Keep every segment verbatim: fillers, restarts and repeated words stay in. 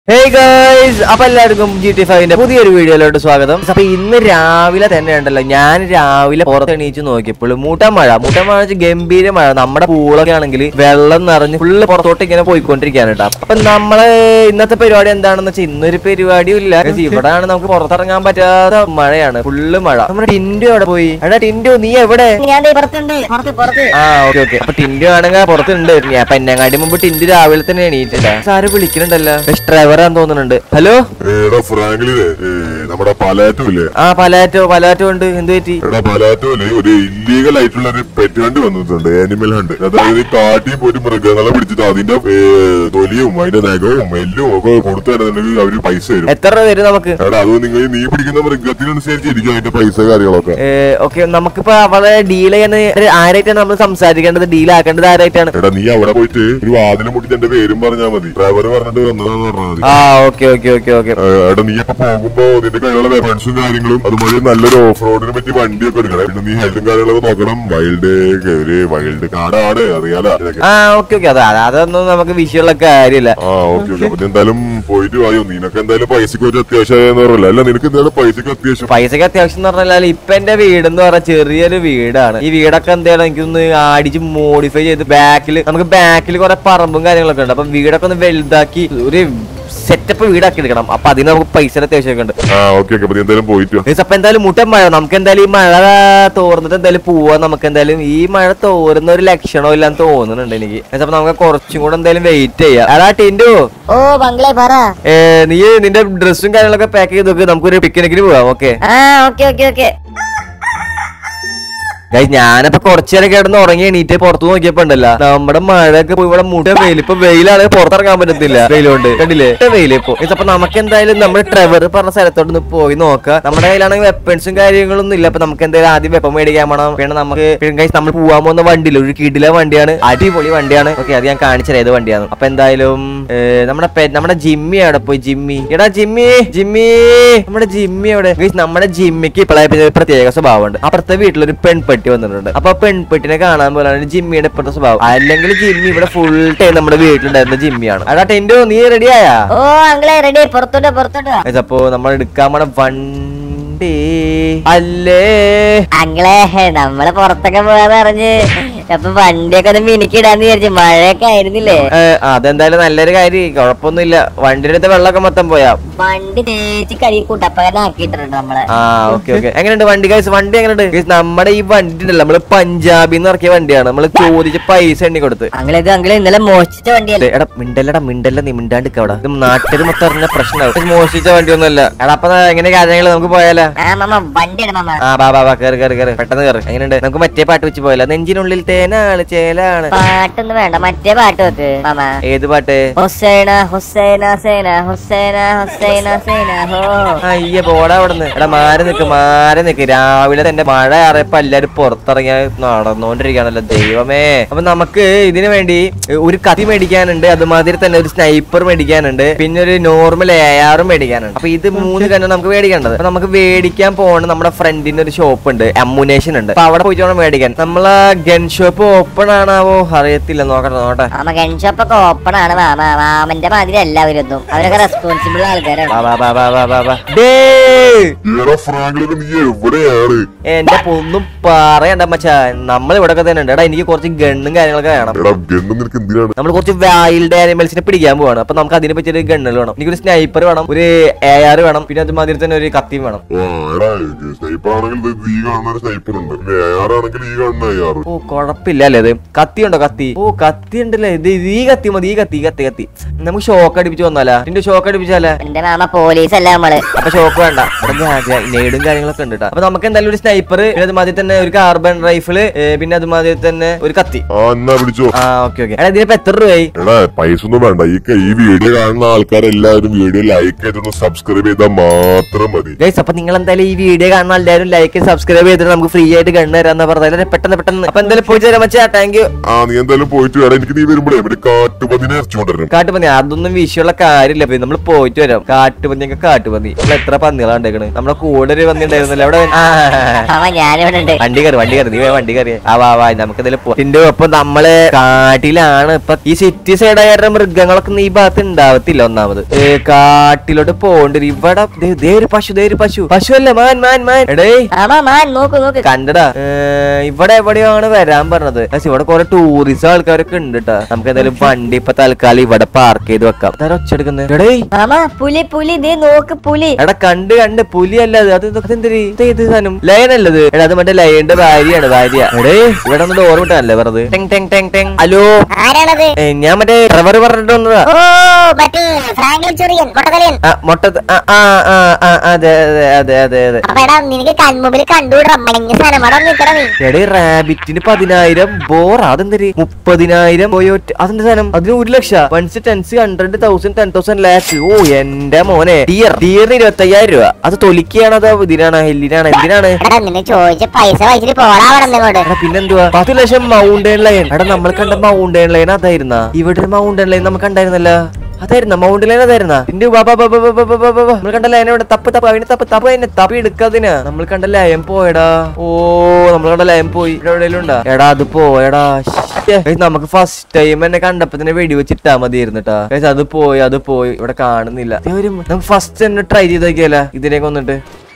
Hey guys, അപ്പോൾ എല്ലാവർക്കും G T ഫൈവിന്റെ പുതിയൊരു വീഡിയോയിലോട്ട് സ്വാഗതം. അപ്പോൾ ഇന്ന് രാവിലെ തന്നെ ഉണ്ടല്ലോ, ഞാൻ രാവിലെ പുറത്ത് എണീച്ച് നോക്കിയപ്പോൾ മൂട്ടമഴ മൂട്ടമഴ ഗംഭീര മഴ. നമ്മുടെ പൂളൊക്കെ ആണെങ്കിൽ വെള്ളം നിറഞ്ഞ് ഫുള്ള് പുറത്തോട്ട് ഇങ്ങനെ പോയിക്കൊണ്ടിരിക്കുകയാണ് കേട്ടോ. അപ്പൊ നമ്മള് ഇന്നത്തെ പരിപാടി എന്താണെന്ന് വെച്ചാൽ ഇന്നൊരു പരിപാടിയും ഇല്ല. ഇവിടെയാണ് നമുക്ക് പുറത്തിറങ്ങാൻ പറ്റാത്ത മഴയാണ്, ഫുള്ള് മഴ. നമ്മുടെ ടിൻഡു അവിടെ പോയി. എടാ ടിൻഡു, നീ എവിടെ? ആ ഓക്കെ ഓക്കെ. അപ്പൊ ടിൻഡു ആണെങ്കിൽ പുറത്തുണ്ട്. പന്നങ്ങാടി മുമ്പ് ടിൻഡു രാവിലെ തന്നെ എണീറ്റിട്ടാ. സാറ് വിളിക്കുന്നുണ്ടല്ലോ, ഡ്രൈവർ തോന്നുന്നുണ്ട്. ഹലോ ഫ്രാങ്ക്ലിനെ, നമ്മുടെ പലാറ്റോ ഇല്ലേ? ആ പലാറ്റോ പലാറ്റോ ഉണ്ട്. എന്ത് പറ്റി? പലാറ്റോയില് ഒരു ഇല്ലീഗൽ ആയിട്ടുള്ള ഒരു പെറ്റ് ഹണ്ട് വന്നിട്ടുണ്ട്, ആനിമൽ ഹണ്ട്. അതായത് കാട്ടിൽ പോയിട്ട് മൃഗങ്ങളെ പിടിച്ചിട്ട് അതിന്റെ തൊലിയും അതിന്റെ നഖവും എല്ലും ഒക്കെ കൊടുത്തിട്ടുണ്ടെങ്കിൽ അവര് പൈസ തരും. എത്ര രൂപ തരും നമുക്ക്? എടാ അത് നിങ്ങൾ നീ പിടിക്കുന്ന മൃഗത്തിനനുസരിച്ചിരിക്കും അതിന്റെ പൈസ കാര്യങ്ങളൊക്കെ. ഓക്കെ, നമുക്കിപ്പോ അവളെ ഡീൽ ചെയ്യാൻ ആരായിട്ടാണ് നമ്മൾ സംസാരിക്കേണ്ടത്? ഡീൽ ആക്കേണ്ടത് ആരായിട്ടാണ്? എടാ നീ അവിടെ പോയിട്ട് ഒരു വാതിലും മുട്ടിട്ട് എന്റെ പേരും പറഞ്ഞാൽ മതി. ഡ്രൈവർ പറഞ്ഞിട്ട് വന്നതാന്ന് പറഞ്ഞാൽ മതി. ആ ഓക്കെ ഓക്കെ ഓക്കെ ഓക്കെ. എടാ നീ അപ്പൊ പോകുമ്പോ നിന്റെ കയ്യിലുള്ള വെപ്പൺസും കാര്യങ്ങളും അതുപോലെ നല്ലൊരു ഓഫ് റോഡിനെ പറ്റി വണ്ടിയൊക്കെ എടുക്കണം. പിന്നെ നീ ഹെൽത്തും കാര്യങ്ങളൊക്കെ നോക്കണം. വൈൽഡ് ഒരു വൈൽഡ് കാടാണ്, അറിയാലോ. ആ ഓക്കെ ഓക്കെ. അതെ, അതൊന്നും നമുക്ക് വിഷയമുള്ള കാര്യമില്ല. ആ ഓക്കെ ഓക്കെ. അപ്പൊ എന്തായാലും പോയിട്ട് വായോ. നിനക്ക് എന്തായാലും പൈസക്ക് ഒരു അത്യാവശ്യം പറഞ്ഞില്ല. അല്ല നിനക്ക് എന്തായാലും പൈസക്ക് അത്യാവശ്യം പൈസക്ക് അത്യാവശ്യം എന്ന് പറഞ്ഞാൽ ഇപ്പൊ എന്റെ വീട് എന്ന് പറഞ്ഞാൽ ചെറിയൊരു വീടാണ്. ഈ വീടൊക്കെ എന്തായാലും എനിക്കൊന്ന് അടിച്ച് മോഡിഫൈ ചെയ്ത് ബാക്കിൽ നമുക്ക് ബാക്കിൽ കുറെ പറമ്പും കാര്യങ്ങളൊക്കെ ഉണ്ട്. അപ്പൊ വീടൊക്കെ ഒന്ന് വലുതാക്കി ഒരു സെറ്റപ്പ് വീടാക്കി എടുക്കണം. അപ്പൊ അതിന് നമുക്ക് പൈസ അത്യാവശ്യമൊക്കെ ഉണ്ട്. അപ്പൊ എന്തായാലും മുട്ട മഴ, നമുക്ക് എന്തായാലും ഈ മഴ തോർന്നിട്ട് എന്തായാലും പോവാൻ. നമുക്ക് എന്തായാലും ഈ മഴ തോരുന്ന ഒരു ലക്ഷണവും ഇല്ലാന്ന് തോന്നുന്നുണ്ട് എനിക്ക്. അപ്പൊ നമുക്ക് കുറച്ചും കൂടെ എന്തായാലും വെയിറ്റ് ചെയ്യാം. അതാ ടിൻഡു, ഓ ബംഗ്ലേ പറ. നീ നിന്റെ ഡ്രസ്സും കാര്യങ്ങളൊക്കെ പാക്ക് ചെയ്ത് നോക്ക്, നമുക്കൊരു പിക്നിക്കിന് പോവാം. Okay okay okay okay. ഞാനപ്പോ കുറച്ചേരം കിടന്ന് ഉറങ്ങി എണീറ്റ് പുറത്തു നോക്കിയപ്പോ ഉണ്ടല്ലോ, നമ്മുടെ മഴയൊക്കെ പോയി ഇവിടെ മുട്ട വെയിൽ. ഇപ്പൊ വെയിലാണ്, പുറത്തിറങ്ങാൻ പറ്റത്തില്ല, വെയിലുണ്ട്. കണ്ടില്ലേ വെയില് ഇപ്പൊ. അപ്പൊ നമുക്ക് എന്തായാലും നമ്മുടെ ട്രെവർ പറഞ്ഞ സ്ഥലത്തോട്ട് പോയി നോക്കാം. നമ്മുടെ കയ്യിലാണെങ്കിൽ വെപ്പൺസും കാര്യങ്ങളൊന്നും ഇല്ല. അപ്പൊ നമുക്ക് എന്തായാലും ആദ്യം വെപ്പം മേടിക്കാൻ പോകണം. പിന്നെ നമുക്ക് നമ്മൾ പോകാൻ പോകുന്ന വണ്ടിയില്ല, ഒരു കിടില വണ്ടിയാണ്, അടിപൊളി വണ്ടിയാണ്. ഓക്കെ, അത് ഞാൻ കാണിച്ചത് ഏത് വണ്ടിയാണ്. അപ്പൊ എന്തായാലും നമ്മുടെ നമ്മുടെ ജിമ്മി അവിടെ പോയി. ജിമ്മി, എടാ ജിമ്മി ജിമ്മി നമ്മുടെ ജിമ്മി അവിടെ. നമ്മുടെ ജിമ്മിക്ക് ഇപ്പോഴായ പ്രത്യേക സ്വഭാവമുണ്ട്. അപ്പുറത്തെ വീട്ടിലൊരു പെൺപെട്ടി വന്നിട്ടുണ്ട്. അപ്പൊ പെൺപെട്ടിനെ കാണാൻ പോലാണ് ജിമ്മിയുടെ ഇപ്പോഴത്തെ സ്വഭാവം. അല്ലെങ്കിൽ ജിമ്മി ഇവിടെ ഫുൾ ടൈം നമ്മുടെ വീട്ടിലുണ്ടായിരുന്ന ജിമ്മിയാണ്. അടാ ടെൻഡോ, നീ റെഡി ആയാ? ഓ അങ്ങളെ റെഡി, പുറത്തോട്ട് പുറത്തോട്ട്. അപ്പൊ നമ്മൾ എടുക്കാൻ പോണ വണ്ടി അല്ലേ അങ്ങളെ, നമ്മള് പുറത്തൊക്കെ പോകാന്ന് പറഞ്ഞ് അപ്പൊ വണ്ടിയൊക്കെ ഒന്ന് മിനിക്കിടാന്ന് വിചാരിച്ചു. മഴയൊക്കെ ആയിരുന്നില്ലേ? അതെന്തായാലും നല്ലൊരു കാര്യം, കുഴപ്പമൊന്നുമില്ല. വണ്ടിയുടെ അടുത്ത് വെള്ളമൊക്കെ മൊത്തം പോയാ വണ്ടി തേച്ച് കഴുകി കൂട്ടപ്പകരം ആക്കിയിട്ടുണ്ട് നമ്മള്. ആ ഓക്കെ ഓക്കെ. എങ്ങനെയുണ്ട് വണ്ടി ഗൈസ്? വണ്ടി എങ്ങനെയുണ്ട്? നമ്മുടെ ഈ വണ്ടി ഉണ്ടല്ലോ, നമ്മള് പഞ്ചാബിന്ന് ഇറക്കിയ വണ്ടിയാണ്. നമ്മള് ചോദിച്ച് പൈസ എണ്ണി കൊടുത്ത്. അങ്ങളെ ഇത് അങ്ങളെ ഇന്നലെ മോഷിച്ച വണ്ടിയല്ലേ? എടാ മിണ്ടല്ലടാ മിണ്ടല്ല, നീ മിണ്ടാണ്ടിക്ക. അവിടെ ഇത് നാട്ടിൽ മൊത്തം അറിഞ്ഞ പ്രശ്നമാവും. മോഷിച്ച വണ്ടി ഒന്നുമല്ല. എടാ അപ്പൊ എങ്ങനെ കാര്യങ്ങൾ നമുക്ക് പോയാലോ? ആ ബാ ബാ കയറി കയറി കയറി പെട്ടെന്ന് കയറി. എങ്ങനെയുണ്ട്? നമുക്ക് മറ്റേ പാട്ട് വെച്ച് പോയാലോ? നെഞ്ചിനുള്ളിൽ തേനാണ് ചേലാണ്. പാട്ടൊന്നും വേണ്ട, മറ്റേ പാട്ട് വെക്ക് മാമ. ഏത് പാട്ട്? ഹുസൈന ഹുസൈന സേന ഹുസൈന ഹുസൈന സേന ഹോ. അയ്യ പോടാ അവിടുന്ന്. എടാ മാറി നിക്ക് മാറി നിക്ക്. രാവിലെ തന്നെ മഴ അറിയപ്പോ എല്ലാരും പുറത്തിറങ്ങിയ നടന്നോണ്ടിരിക്കുകയാണല്ലോ, ദൈവമേ. അപ്പൊ നമുക്ക് ഇതിനു വേണ്ടി ഒരു കത്തി മേടിക്കാനുണ്ട്, അതുമാതിരി തന്നെ ഒരു സ്നൈപ്പർ മേടിക്കാനുണ്ട്, പിന്നെ ഒരു നോർമൽ എ ആറും മേടിക്കാനുണ്ട്. അപ്പൊ ഇത് മൂന്ന് തന്നെ നമുക്ക് മേടിക്കേണ്ടത്. അപ്പൊ നമുക്ക് മേടിക്കാൻ പോകണം. നമ്മുടെ ഫ്രണ്ടിന് ഒരു ഷോപ്പ് ഉണ്ട്, അമ്മുനേഷൻ ഉണ്ട്. അപ്പൊ അവിടെ പോയിട്ട് വേണം മേടിക്കാൻ. നമ്മളെ ഗൺ ഷോപ്പ് ഓപ്പൺ ആണാവോ അറിയത്തില്ല, നോക്കട്ടെ നോട്ടെ. മാമ ഗൺ ഷോപ്പ് ഒക്കെ ഓപ്പൺ ആണ് മാമ. മാമന്റെ മാതിരി എല്ലാവരും അവരൊക്കെ റെസ്പോൺസിബിൾ ആൾക്കാരാണ്. എന്റെ ഒന്നും പറയണ്ട മച്ചാ, നമ്മൾ ഇവിടെ തന്നെ ഉണ്ട്. എടാ എനിക്ക് കുറച്ച് ഗണ്ണും കാര്യങ്ങളൊക്കെ വേണം. നമ്മൾ കുറച്ച് വൈൽഡ് ആനിമൽസിനെ പിടിക്കാൻ പോവാണ്. അപ്പൊ നമുക്ക് അതിനെ പറ്റി ഒരു ഗണ്ണുകൾ വേണം. എനിക്കൊരു സ്നൈപ്പർ വേണം, ഒരു എ ആർ വേണം, പിന്നെ അതുമാതിരി തന്നെ ഒരു കത്തിയും വേണം. ഓ കുഴപ്പമില്ല അല്ലേ? ഇത് കത്തി ഉണ്ടോ? കത്തി, ഓ കത്തി ഉണ്ടല്ലേ. ഇത് ഈ കത്തി മതി, ഈ കത്തി കത്തി കത്തി നമുക്ക് ഷോക്ക് അടിപ്പിച്ച് വന്നാലാ? നിന്റെ ഷോക്ക് അടിപ്പിച്ചാലേ? എന്റെ മാമ പോലീസ് അല്ല നമ്മള്. അപ്പൊ ഷോക്ക് വേണ്ട, നേടും കാര്യങ്ങളൊക്കെ ഉണ്ട്. അപ്പൊ നമുക്ക് എന്തായാലും ഒരു സ്നൈപ്പർ, പിന്നെ അതുമാതിരി തന്നെ ഒരു കാർബൺ റൈഫിള്, പിന്നെ അതുമാതിരി തന്നെ ഒരു കത്തി. ആ ഓക്കെ ഓക്കെ. ഇതിനിപ്പോ എത്ര രൂപയായി? പൈസ ഒന്നും വേണ്ട. ഈ വീഡിയോ കാണുന്ന ആൾക്കാരെല്ലാവരും വീഡിയോ ലൈക്ക് ചെയ്തൊന്ന് സബ്സ്ക്രൈബ് ചെയ്താൽ മാത്രം മതി. അപ്പൊ നിങ്ങൾ എന്തായാലും ഈ വീഡിയോ കാണുന്ന എല്ലാവരും ലൈക്ക് സബ്സ്ക്രൈബ് ചെയ്തിട്ട് നമുക്ക് ഫ്രീ ആയിട്ട് ഗണ്ണ് തരാന്ന് പറഞ്ഞാൽ പെട്ടെന്ന് പെട്ടെന്ന്. അപ്പൊ എന്തായാലും പോയി പോയി തരാം മച്ചാ, താങ്ക് യു. ആ നീ എന്തായാലും പോയിട്ട് വേണം, എനിക്ക് നീ വരുമ്പോഴേ മറ്റേ കാട്ടുപന്നിനെ ഇറച്ചി കൊണ്ടുവരണം. കാട്ടുപന്നി അതൊന്നും വിഷയമുള്ള കാര്യമില്ല. നമ്മൾ പോയിട്ട് വരാം. കാട്ടുപന്നിയൊക്കെ കാട്ടുപന്നി. നമ്മൾ എത്ര പന്നികളാണ് ഉണ്ടേക്കണ്. നമ്മുടെ കൂടെ ഒരു പന്നി ഉണ്ടായിരുന്നല്ലോ അവിടെ. വണ്ടി കയറി വണ്ടി കയറി നീ വണ്ടി കയറി ആ വാ വാ നമുക്ക് എന്തായാലും പോയിന്റെ ഒപ്പം നമ്മള് കാട്ടിലാണ് ഇപ്പൊ. ഈ സിറ്റി സൈഡായ മൃഗങ്ങളൊക്കെ ഈ ഭാഗത്ത് ഉണ്ടാവത്തില്ല. ഒന്നാമത് കാട്ടിലോട്ട് പോകണ്ട. ഇവിടെ ദേ ഒരു പശു ദേ ഒരു പശു പശു അല്ലേ മാൻ മാൻ മാൻ എടേ കണ്ടടാ. ഇവിടെ എവിടെയാണ് വരാൻ പറഞ്ഞത്. ഇവിടെ കുറെ ടൂറിസ്റ്റ് ആൾക്കാരൊക്കെ ഉണ്ട് കേട്ടാ. നമുക്ക് എന്തായാലും വണ്ടി ഇപ്പൊ തൽക്കാലം ഇവിടെ പാർക്ക് ചെയ്ത് വെക്കാം. ഒച്ചെടുക്കുന്നത് എടാ കണ്ട് കണ്ട് പുലി അല്ലത്. അത് അതെന്തൊരു ഇത് സാധനം ലയൻ അല്ലത്. എടാ അത് മറ്റേ ലയന്റെ ഭാര്യയാണ് ഭാര്യ. എടേ ഇവിടെ ഒന്ന് ഓർമ്മിട്ടല്ലേ വെറുതെ. ഹലോ ഞാൻ മറ്റേ ട്രെവർ പറഞ്ഞിട്ട് വന്നതാ. മൊട്ട അതെ അതെ അതെ അതെ അതെ. എടേ റാബിറ്റിന് പതിനായിരം ബോർ അതെന്തര് മുപ്പതിനായിരം പോയോട്ട് അതെന്ത് സാധനം. അതിന് ഒരു ലക്ഷം ones tens hundred thousand ten thousand lakhs. ഓ എന്റെ മോനെ ഡിയർ ഡിയറിന് ഇരുപത്തി അയ്യായിരം രൂപ. അത് തൊലിക്കാണ് അതോ ഇതിനാണ് ഹെല്ലിനാണ് എന്തിനാണ്? പിന്നെന്തുവാ പത്ത് ലക്ഷം മൗണ്ടൻ ലയൻ. എടാ നമ്മൾ കണ്ട മൗണ്ടൻ ലയൻ അതായിരുന്ന ഇവിടെ മൗണ്ടൻ ലയൻ നമുക്ക് ഉണ്ടായിരുന്നല്ലോ. അതായിരുന്ന മൗണ്ടൻ ലൈൻ അതായിരുന്ന നമ്മൾ കണ്ട ലൈൻ ഇവിടെ തപ്പ് തപ്പ് അവന് തപ്പ് തപ്പ് അതിനെ തപ്പി എടുക്കാതിന് നമ്മൾ കണ്ട ലയം പോയടാ. ഓ നമ്മൾ കണ്ട ലയം പോയി. ഇവിടെ എവിടെയെങ്കിലും ഉണ്ടാ? എടാ അത് പോയടാ. നമുക്ക് ഫസ്റ്റ് ടൈം എന്നെ കണ്ടപ്പോ തന്നെ വെടിവെച്ചിട്ടാ മതിയായിരുന്നിട്ടാ. അത് പോയി അത് പോയി ഇവിടെ കാണുന്നില്ല. നമുക്ക് ഫസ്റ്റ് തന്നെ ട്രൈ ചെയ്ത് നോക്കിയല്ല ഇതിനെ കൊന്നിട്ട്.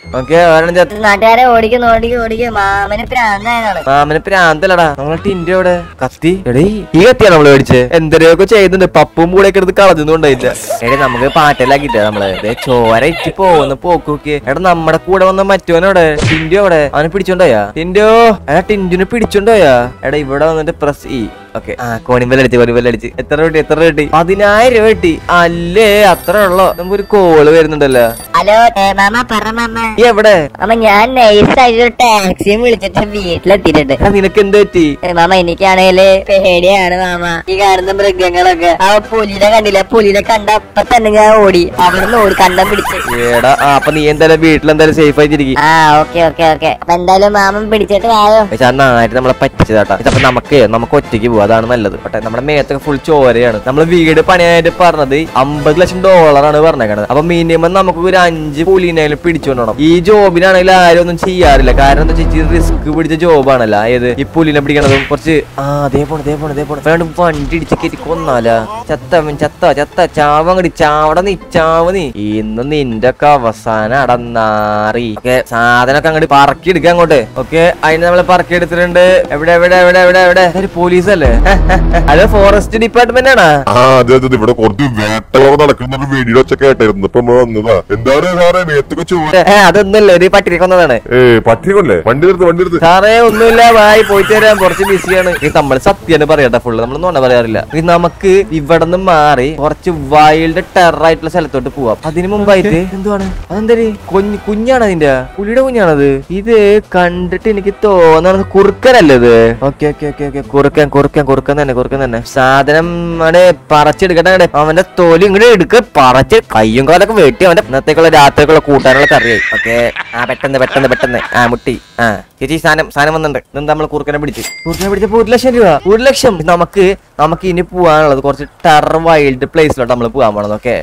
മാമന് പ്രാന്തല്ലടാ. നമ്മളെ ടിൻഡി അവിടെ കത്തി. എടേ ഈ കത്തിയാ നമ്മള് മേടിച്ചേ. എന്തരൊക്കെ ചെയ്യുന്നുണ്ട്. പപ്പും കൂടെ ഒക്കെ എടുത്ത് കളഞ്ഞൊന്നുണ്ടായില്ല. എടേ നമുക്ക് പാട്ടെല്ലാക്കിട്ടേ നമ്മള് ചോര ഇറ്റി പോകുന്ന പോക്കൊക്കെ. എടാ നമ്മുടെ കൂടെ വന്ന മറ്റോനോടെ ടിൻഡി അവിടെ അവനെ പിടിച്ചോണ്ടോയാ? ടിൻഡോ എടാ ടിൻഡിനെ പിടിച്ചോണ്ടോയാ? എടാ ഇവിടെ വന്നിട്ട് പ്രസ് ഈ ഓക്കെ ആ കോണിമ്പലടിച്ച് കോണിമ്പലടിച്ച് എത്ര കിട്ടി എത്ര കിട്ടി? പതിനായിരം രൂപ കിട്ടി. അല്ലേ അത്ര ഉള്ളോ? നമുക്ക് ഒരു കോള് വരുന്നുണ്ടല്ലോ. ഹലോ മാമ പറ മാമ എവിടെ? മാമ ഞാൻ നൈസായിട്ട് ടാക്സിയും വിളിച്ചിട്ട് വീട്ടിലെത്തിയിട്ടുണ്ട്. നിനക്ക് എന്ത് പറ്റി? മാമ എനിക്കാണേല് പേടിയാണ് മാമ. ഈ കാണുന്ന മൃഗങ്ങളൊക്കെ. ആ പുലിനെ കണ്ടില്ല? പുലിനെ കണ്ട അപ്പൊ തന്നെ ഞാൻ ഓടി. അവിടുന്ന് ഓടി കണ്ടം പിടിച്ച്. ഏടാ അപ്പൊ നീ എന്തായാലും വീട്ടിലെന്തായാലും സേഫ് ആയിട്ടിരിക്കും. ആ ഓക്കെ ഓക്കെ ഓക്കെ. അപ്പൊ എന്തായാലും മാമൻ പിടിച്ചിട്ട് വായോ. നന്നായിട്ട് നമ്മളെ പറ്റിച്ചതാട്ടാ. അപ്പൊ നമുക്ക് നമുക്ക് ഒറ്റയ്ക്ക് പോവാം. അതാണ് നല്ലത്. പക്ഷെ നമ്മുടെ മേത്തൊക്കെ ഫുൾ ചോരയാണ്. നമ്മള് വീട് പണിയായിട്ട് പറഞ്ഞത് അമ്പത് ലക്ഷം ഡോളറാണ് പറഞ്ഞേക്കണത്. അപ്പൊ മിനിമം നമുക്ക് ഒരു അഞ്ച് പുലിനെങ്കിലും പിടിച്ചുകൊണ്ടോണം. ഈ ജോബിനാണെങ്കിൽ ആരും ഒന്നും ചെയ്യാറില്ല. കാരണം എന്താ വെച്ചാൽ റിസ്ക് പിടിച്ച ജോബാണല്ലോ. ഏത് ഈ പുലിനെ പിടിക്കണതും കുറച്ച് ആ അതേ പോണ അതേ പോണ അതേ പോണ വേണ്ട വണ്ടി ഇടിച്ച് കയറ്റി കൊന്നാല ചത്തവൻ ചത്ത ചത്ത ചാവങ്ങടി ചാവട നീ ചാവ് നീ. ഇന്ന് നിന്റെ ഒക്കെ അവസാനം അടന്നാറി. ഓക്കെ സാധനമൊക്കെ അങ്ങോട്ട് പറക്കി എടുക്കുക അങ്ങോട്ട്. ഓക്കെ അതിന് നമ്മള് പറക്കി എടുത്തിട്ടുണ്ട്. എവിടെ എവിടെ എവിടെ എവിടെ എവിടെ പോലീസ് അല്ലേ? അത് ഫോറസ്റ്റ് ഡിപ്പാർട്ട്മെന്റ് ആണ്. ആ അതെ അതെ. ഇവിടെ കുറച്ച് വേട്ടകളൊക്കെ നടക്കുന്ന വീഡിയോ ഒക്കെ കേട്ടായിരുന്നു. ഇപ്പൊ വന്നതാ. എന്താണ് സാറേ മേത്തൊക്കെ ചോര? അതൊന്നുമില്ല ഒരു പട്ടിനെ കൊന്നതാണ്. ഏ പട്ടികൊല്ലേ? വണ്ടി എടുത്ത് വണ്ടി എടുത്ത്. സാറേ ഒന്നുമില്ല വായി പോയിട്ട് വരാൻ കുറച്ച് ബിസിയാണ്. നമ്മൾ സത്യാണ് പറയട്ടെ ഫുള്ള്. നമ്മൾ നോണ പറയാറില്ല. നമുക്ക് ഇവിടെ നിന്ന് മാറി കുറച്ച് വൈൽഡ് ടെറർ ആയിട്ടുള്ള സ്ഥലത്തോട്ട് പോവാം. അതിന് മുമ്പായിട്ട് എന്തുവാണ് അതെന്തൊരു കുഞ്ഞ് കുഞ്ഞാണ് അതിന്റെ പുലിയുടെ കുഞ്ഞാണത്. ഇത് കണ്ടിട്ട് എനിക്ക് തോന്നുന്നത് കുറുക്കനല്ലേ ഇത്? ഓക്കെ ഓക്കെ ഓക്കെ ഓക്കെ കുറുക്കൻ കുറുക്കൻ കുറുക്കൻ തന്നെ കുറുക്കൻ തന്നെ. സാധനം അവിടെ പറിച്ചെടുക്കട്ടെ. അവന്റെ തൊലി ഇങ്ങോട്ട് എടുക്ക പറിച്ച് കയ്യും കാലൊക്കെ വെട്ടി അവന്റെ ഇന്നത്തേക്കുള്ള രാത്രിക്കുള്ള കൂട്ടാനുള്ള കറിയായി. ഓക്കെ ആ പെട്ടെന്ന് പെട്ടെന്ന് പെട്ടെന്ന് ആ മുട്ടി ആ ചേച്ചി സാധനം സാധനം വന്നിട്ടുണ്ട്. ഇന്ന് നമ്മൾ കുറുക്കനെ പിടിച്ച് കുറുക്കനെ പിടിച്ചപ്പോ ഒരു ലക്ഷം രൂപ ഒരു ലക്ഷം. നമുക്ക് നമുക്ക് ഇനി പോവാനുള്ളത് കുറച്ച് ടെറർ വൈൽഡ് പ്ലേസിലോട്ട് നമ്മൾ പോകാൻ പോണത്. ഓക്കെ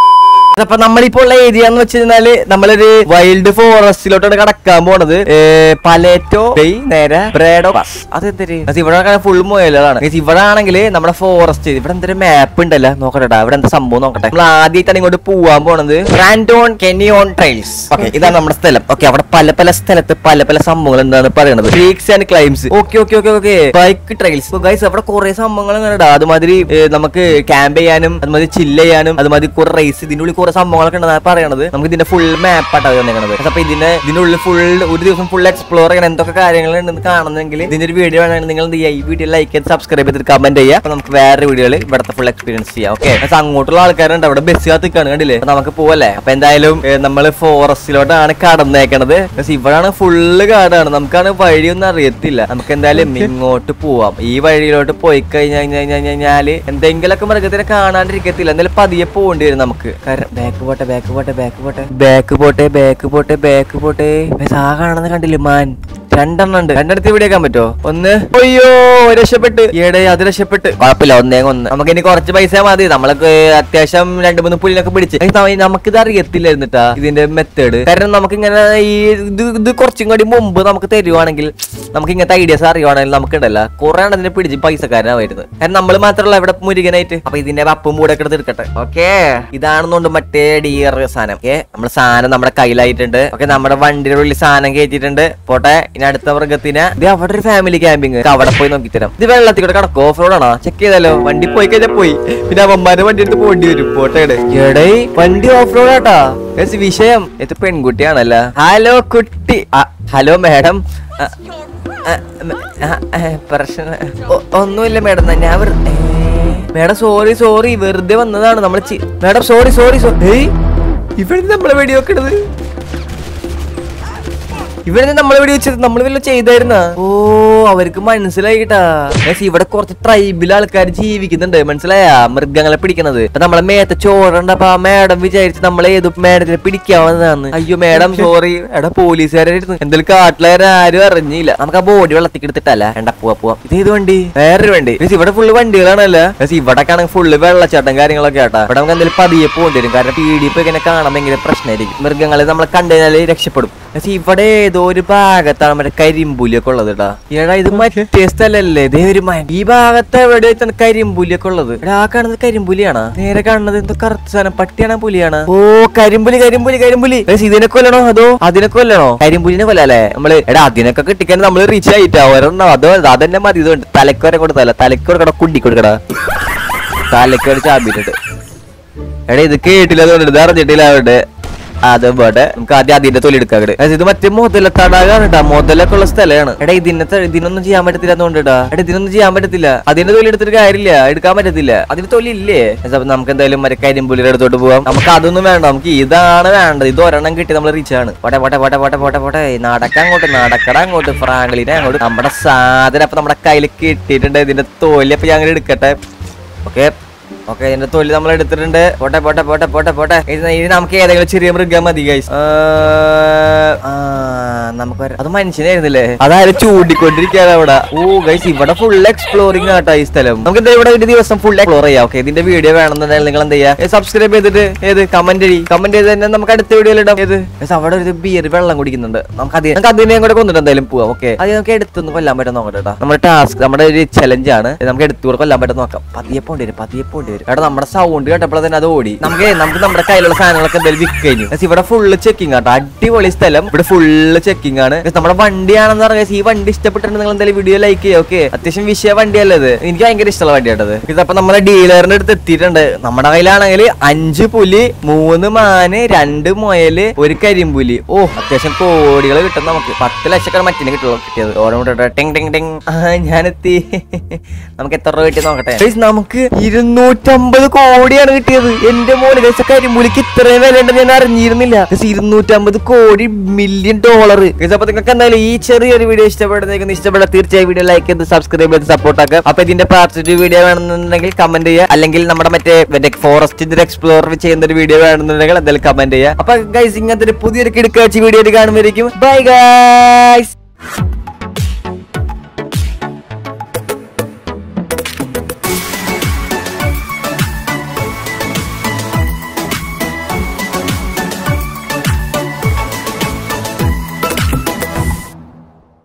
അപ്പൊ നമ്മളിപ്പോ ഉള്ള ഏരിയ എന്ന് വെച്ച് കഴിഞ്ഞാല് നമ്മളൊരു വൈൽഡ് ഫോറസ്റ്റിലോട്ടാണ് കടക്കാൻ പോണത്. പലേറ്റോ നേരെ ബ്രേഡോ പാസ്. അതെന്തര് ഇവിടെ ഫുൾ മൊയലാണ്. ഇവിടെ ആണെങ്കിൽ നമ്മുടെ ഫോറസ്റ്റ് ഇവിടെ എന്തൊരു മാപ്പ് ഉണ്ടല്ലോ. നോക്കട്ടെ ഇവിടെ എന്താ സംഭവം നോക്കട്ടെ. നമ്മൾ ആദ്യമായിട്ടാണ് ഇങ്ങോട്ട് പോവാൻ പോണത്. റാൻഡോൺ കെനിയോൺ ട്രെയിൽസ്. ഓക്കെ ഇതാണ് നമ്മുടെ സ്ഥലം. ഓക്കെ അവിടെ പല പല സ്ഥലത്ത് പല പല സംഭവങ്ങൾ എന്താണ് പറയുന്നത്. Treks and climbs. Okay okay okay okay bike trails. Guys അവിടെ കുറെ സംഭവങ്ങൾ ഇങ്ങനെ അതുമാതിരി നമുക്ക് ക്യാമ്പ് ചെയ്യാനും അതുമാതിരി ചില്ല് ചെയ്യാനും അതുമാതിരി കുറെ റേസ് ഇതിന്റെ ഉള്ളിൽ കുറെ സംഭവങ്ങളൊക്കെ ഉണ്ടെന്നാണ് പറയണത്. നമുക്ക് ഇതിന്റെ ഫുൾ മാപ്പാട്ടാണ് തന്നേക്കണത്. അപ്പൊ ഇതിന്റെ ഇതിനുള്ളിൽ ഫുൾ ഒരു ദിവസം ഫുൾ എക്സ്പ്ലോർ ചെയ്യണം. എന്തൊക്കെ കാര്യങ്ങൾ ഉണ്ടെന്ന് കാണുന്നെങ്കിൽ ഇതിന്റെ ഒരു വീഡിയോ വേണമെങ്കിൽ നിങ്ങൾ എന്ത് ചെയ്യുക? ഈ വീഡിയോ ലൈക്ക് ചെയ്ത് സബ്സ്ക്രൈബ് ചെയ്തിട്ട് കമന്റ് ചെയ്യുക. അപ്പൊ നമുക്ക് വേറെ വീഡിയോയിൽ ഇവിടുത്തെ ഫുൾ എക്സ്പീരിയൻസ് ചെയ്യാം. ഓക്കെ അങ്ങോട്ടുള്ള ആൾക്കാരുണ്ട് അവിടെ ബസ് കാത്തിക്കാണ് കണ്ടില്ലേ? നമുക്ക് പോവല്ലേ? അപ്പൊ എന്തായാലും നമ്മൾ ഫോറസ്റ്റിലോട്ടാണ് കടന്നേക്കണത്. ഇവിടാണ് ഫുള്ള് കാടാണ്. നമുക്കാണ് വഴിയൊന്നും അറിയത്തില്ല. നമുക്ക് എന്തായാലും ഇങ്ങോട്ട് പോവാം. ഈ വഴിയിലോട്ട് പോയി കഴിഞ്ഞാൽ കഴിഞ്ഞാല് എന്തെങ്കിലുമൊക്കെ മൃഗത്തിനെ കാണാണ്ടിരിക്കത്തില്ല. എന്തായാലും പതിയെ പോകേണ്ടി വരും നമുക്ക്. കാരണം ബാക്ക് പോട്ടെ ബാക്ക് പോട്ടെ ബാക്ക് പോട്ടെ ബാക്ക് പോട്ടെ ബാക്ക് പോട്ടെ ബാക്ക് പോട്ടെ ആ കാണുന്ന കണ്ടില്ലേ മാൻ? രണ്ടെണ്ണം ഉണ്ട്. രണ്ടെടുത്ത് ഇവിടെ ആക്കാൻ പറ്റുമോ? ഒന്ന് അയ്യോ രക്ഷപ്പെട്ട് ഏടേ അത് രക്ഷപ്പെട്ട് കുഴപ്പമില്ല ഒന്നേ ഒന്ന് നമുക്ക് ഇനി കുറച്ച് പൈസ മതി നമ്മൾക്ക് അത്യാവശ്യം രണ്ടു മൂന്ന് പുലിനൊക്കെ പിടിച്ച് നമുക്കിത് അറിയത്തില്ലായിരുന്നിട്ടാ ഇതിന്റെ മെത്തേഡ് കാരണം നമുക്ക് ഇങ്ങനെ ഈ ഇത് ഇത് കുറച്ചും കൂടി മുമ്പ് നമുക്ക് തരുവാണെങ്കിൽ നമുക്ക് ഇങ്ങനത്തെ ഐഡിയാസ് അറിയുവാണെങ്കിൽ നമുക്ക് ഉണ്ടല്ല കുറെ ഇതിനെ പിടിച്ച് പൈസക്കാരനാവരുത് കാരണം നമ്മൾ മാത്രമല്ല ഇവിടെ മുരുകനായിട്ട് അപ്പൊ ഇതിന്റെ അപ്പും കൂടെ ഒക്കെ എടുത്തിരിക്കട്ടെ ഓക്കെ ഇതാണെന്നുണ്ട് മറ്റേ ഡിയർ സാധനം ഓക്കെ നമ്മുടെ സാധനം നമ്മുടെ കയ്യിലായിട്ടുണ്ട് ഓക്കെ നമ്മുടെ വണ്ടിയുടെ ഉള്ളിൽ സാധനം കയറ്റിയിട്ടുണ്ട് പോട്ടെ ഇനി അടുത്ത മൃഗത്തിന് ഇത് അവിടെ ഒരു ഫാമിലി ക്യാമ്പിങ് അവിടെ പോയി നോക്കി തരാം ഇത് വെള്ളത്തിൽ കൂടെ കടക്കോ ഓഫ് റോഡ് ആണോ ചെക്ക് ചെയ്താലോ വണ്ടി പോയി കഴിഞ്ഞാൽ പോയി പിന്നെ അവന്മാരുടെ വണ്ടി എടുത്ത് പോകേണ്ടി വരും പോട്ടെ എടേ വണ്ടി ഓഫ് റോഡ് ആട്ടാ വിഷയം ഇത് പെൺകുട്ടിയാണല്ലോ ഹലോ കുട്ടി ഹലോ മാഡം പ്രശ്നം ഒന്നുമില്ല മാഡം ഞാൻ മാഡം സോറി സോറി വെറുതെ വന്നതാണ് നമ്മൾ മാഡം സോറി സോറി സോറി ഇവിടെ നമ്മളെ വെടി വെക്കണത് ഇവിടെ നമ്മളെ വെടി വെച്ചത് നമ്മൾ വല്ല ചെയ്തായിരുന്ന ഓ അവർക്ക് മനസ്സിലായിട്ടാ ഇവിടെ കുറച്ച് ട്രൈബിൽ ആൾക്കാർ ജീവിക്കുന്നുണ്ട് മനസ്സിലായ മൃഗങ്ങളെ പിടിക്കണത് അപ്പൊ നമ്മളെ മേത്തെ ചോറുണ്ടപ്പോ ആ മേഡം വിചാരിച്ച് നമ്മളെ ഏത് മേഡത്തിനെ പിടിക്കാവുന്നതാണ് അയ്യോ മേഡം സോറി എടാ പോലീസുകാരായിരുന്നു എന്തെങ്കിലും കാട്ടിലാരും ആരും അറിഞ്ഞില്ല നമുക്ക് ആ ബോഡി വെള്ളത്തിൽ എടുത്തിട്ടല്ല എണ്ടാ പോവാ പോവാം ഇത് ഏത് വണ്ടി വേറൊരു വണ്ടി ഇവിടെ ഫുള്ള് വണ്ടികളാണല്ലോ ഇവിടെ ആണെങ്കിൽ ഫുള്ള് വെള്ളച്ചാട്ടം കാര്യങ്ങളൊക്കെ ആട്ടാ ഇവിടെ നമുക്ക് എന്തെങ്കിലും പതിയെ പോകേണ്ടി വരും കാരണം പി ഡി ഇപ്പൊ ഇങ്ങനെ കാണാൻ ഭയങ്കര പ്രശ്നമായിരിക്കും മൃഗങ്ങളെ നമ്മളെ കണ്ടുകഴിഞ്ഞാല് രക്ഷപ്പെടും ഇവിടെ ഏതോ ഒരു ഭാഗത്താണ് മറ്റേ കരിമ്പുലിയൊക്കെ ഉള്ളത് കേട്ടാ എടാ ഇത് മറ്റേ സ്ഥലല്ലേ ഇതേ ഒരു ഈ ഭാഗത്ത് എവിടെ വെച്ചാണ് കരിമ്പുലിയൊക്കെ ഉള്ളത് എടാ ആ കാണുന്നത് കരിമ്പുലിയാണോ നേരെ കാണുന്നത് എന്തോ കറുത്ത സാധനം പട്ടിയാണോ പുലിയാണ് ഓ കരിമ്പുലി കരിമ്പുലി കരിമ്പുലി ഇതിനെ കൊല്ലണോ അതോ അതിനെ കൊല്ലണോ കരിമ്പുലിനെ കൊല്ലല്ലേ നമ്മള് എടാ അതിനൊക്കെ കിട്ടിക്കാൻ നമ്മള് റീച്ച് ആയിട്ടാ ഒരെണ്ണോ അതോ അതന്നെ മതി ഇതുണ്ട് തലക്കോരെ കൊടുത്തല്ല തലക്കോടെ കുണ്ടി കൊടുക്കടാ തലക്കോട് ചാമ്പിട്ടിട്ട് എടാ ഇത് കേട്ടില്ല അതുകൊണ്ട് ഇത് അറിഞ്ഞിട്ടില്ല അവിടെ അതുപോലെ നമുക്ക് ആദ്യം അതിന്റെ തൊലി എടുക്കാം ഇത് മറ്റേ മുതല തടാകാണ് കേട്ടാ മുതലൊക്കെ ഉള്ള സ്ഥലമാണ് എടാ ഇതിനത്തെ ഇതിനൊന്നും ചെയ്യാൻ പറ്റത്തില്ല എന്നുകൊണ്ടാ എടാ ഇതിനൊന്നും ചെയ്യാൻ പറ്റത്തില്ല അതിന്റെ തൊലി എടുത്തിട്ട് കാര്യമില്ല എടുക്കാൻ പറ്റത്തില്ല അതിന് തൊലി ഇല്ലേ നമുക്ക് എന്തായാലും മറ്റേ കരിമ്പുലിയുടെ അടുത്തോട്ട് പോവാം നമുക്ക് അതൊന്നും വേണ്ട നമുക്ക് ഇതാണ് വേണ്ടത് ഇത് ഒരെണ്ണം കിട്ടി നമ്മൾ റീച്ച് ആണ് പോട്ടെ പോട്ടെ പോട്ടെ പോട്ടെ പോട്ടെ പോട്ടെ നടക്കാൻ അങ്ങോട്ട് നടക്കട അങ്ങോട്ട് ഫ്രാങ്ക്ലിനെ അങ്ങോട്ട് നമ്മുടെ സാധനം അപ്പൊ നമ്മുടെ കയ്യിൽ കിട്ടിയിട്ടുണ്ട് ഇതിന്റെ തൊലി അപ്പൊ ഞാൻ എടുക്കട്ടെ ഓക്കെ ഓക്കെ ഇതിന്റെ തൊലി നമ്മൾ എടുത്തിട്ടുണ്ട് പോട്ടെ പോട്ടെ പോട്ടെ പോട്ടെ പോട്ടെ ഇനി നമുക്ക് ഏതെങ്കിലും ചെറിയ മൃഗം മതി ഗൈസ് നമുക്ക് അത് മനുഷ്യനായിരുന്നില്ലേ അതായത് ചൂണ്ടിക്കൊണ്ടിരിക്കുകയാണ് അവിടെ ഓ ഗൈസ് ഇവിടെ ഫുൾ എക്സ്പ്ലോറിംഗ് ആട്ടോ ഈ സ്ഥലം നമുക്ക് എന്താ ഇവിടെ ഒരു ദിവസം ഫുൾ എക്സ്പ്ലോർ ചെയ്യാം ഓക്കെ ഇതിന്റെ വീഡിയോ വേണമെന്നുണ്ടെങ്കിൽ നിങ്ങൾ എന്താ ചെയ്യാ സബ്സ്ക്രൈബ് ചെയ്തിട്ട് ഏത് കമന്റ് ചെയ്യും കമന്റ് ചെയ്ത് തന്നെ നമുക്ക് അടുത്ത വീഡിയോയിൽ ഇടാം ഏത് ഗൈസ് അവിടെ ഒരു ബിയർ വെള്ളം കുടിക്കുന്നുണ്ട് നമുക്ക് അത് നമുക്ക് അതിനെയും കൂടെ കൊന്നിട്ട് എന്തായാലും പോവാം ഓക്കെ അത് നമുക്ക് എടുത്തൊന്ന് കൊല്ലാൻ പറ്റും നോക്കട്ടെ കേട്ടോ നമ്മുടെ ടാസ്ക് നമ്മുടെ ഒരു ചലഞ്ച് ആണ് നമുക്ക് എടുത്തുകൂടെ കൊല്ലാൻ പറ്റും നോക്കാം പതിയെ പോണ്ടി വരും പതിയെ പോണ്ടി വരും എടാ നമ്മുടെ സൗണ്ട് കേട്ടപ്പോൾ തന്നെ അത് ഓടി നമുക്ക് നമുക്ക് നമ്മുടെ കയ്യിലുള്ള സാധനങ്ങളൊക്കെ എന്തായാലും വിൽക്ക് കഴിഞ്ഞു ഇവിടെ ഫുള്ള് ചെക്കിംഗ് ആട്ടോ അടിപൊളി സ്ഥലം ഇവിടെ ഫുള്ള് ചെക്കിംഗ് ആണ് നമ്മുടെ വണ്ടിയാണെന്ന് പറഞ്ഞാൽ ഈ വണ്ടി ഇഷ്ടപ്പെട്ടിട്ട് നിങ്ങൾ എന്തായാലും വീഡിയോ ലൈക്ക് ചെയ്യുക ഓക്കെ അത്യാവശ്യം വിഷയ വണ്ടിയല്ലത് എനിക്ക് ഭയങ്കര ഇഷ്ടമുള്ള വണ്ടിയാട്ടത് ഇതപ്പൊ നമ്മുടെ ഡീലറിന്റെ അടുത്ത് എത്തിയിട്ടുണ്ട് നമ്മുടെ കയ്യിലാണെങ്കിൽ അഞ്ച് പുലി മൂന്ന് മാന് രണ്ട് മുയല് ഒരു കരിമ്പുലി ഓ അത്യാവശ്യം കോടികൾ കിട്ടും നമുക്ക് പത്ത് ലക്ഷക്കാണ് മറ്റിനെ കിട്ടുള്ളൂ കിട്ടിയത് ഓരോ ടെങ് ടെങ് ടെങ് ഞാനെത്തി നമുക്ക് എത്ര രൂപ കിട്ടി നോക്കട്ടെ നമുക്ക് ഇരുന്നൂറ്റമ്പത് കോടിയാണ് കിട്ടിയത് എന്റെ മോനെ കഴിച്ച കരിമ്പുലിക്ക് ഇത്രയും വില ഉണ്ടെന്ന് ഞാൻ അറിഞ്ഞിരുന്നില്ല ഇരുന്നൂറ്റമ്പത് കോടി മില്യൺ ഡോളർ അപ്പൊ നിങ്ങൾക്ക് എന്തായാലും ഈ ചെറിയൊരു വീഡിയോ ഇഷ്ടപ്പെടുന്ന ഇഷ്ടപ്പെട്ട തീർച്ചയായും വീഡിയോ ലൈക്ക് ചെയ്ത് സബ്സ്ക്രൈബ് ചെയ്ത് സപ്പോർട്ട് ആക്കുക അപ്പൊ ഇതിന്റെ പാർട്ട് ടു വീഡിയോ വേണമെന്നുണ്ടെങ്കിൽ കമന്റ് ചെയ്യുക അല്ലെങ്കിൽ നമ്മുടെ മറ്റേ ഫോറസ്റ്റ് എക്സ്പ്ലോർ ചെയ്യുന്ന ഒരു വീഡിയോ വേണമെന്നുണ്ടെങ്കിൽ എന്തായാലും കമന്റ് ചെയ്യുക അപ്പൊ ഗൈസ് ഇങ്ങനത്തെ ഒരു പുതിയൊരു കിടക്കാഴ്ച വീഡിയോ കാണുമ്പോഴേക്കും ബൈ ഗൈസ്.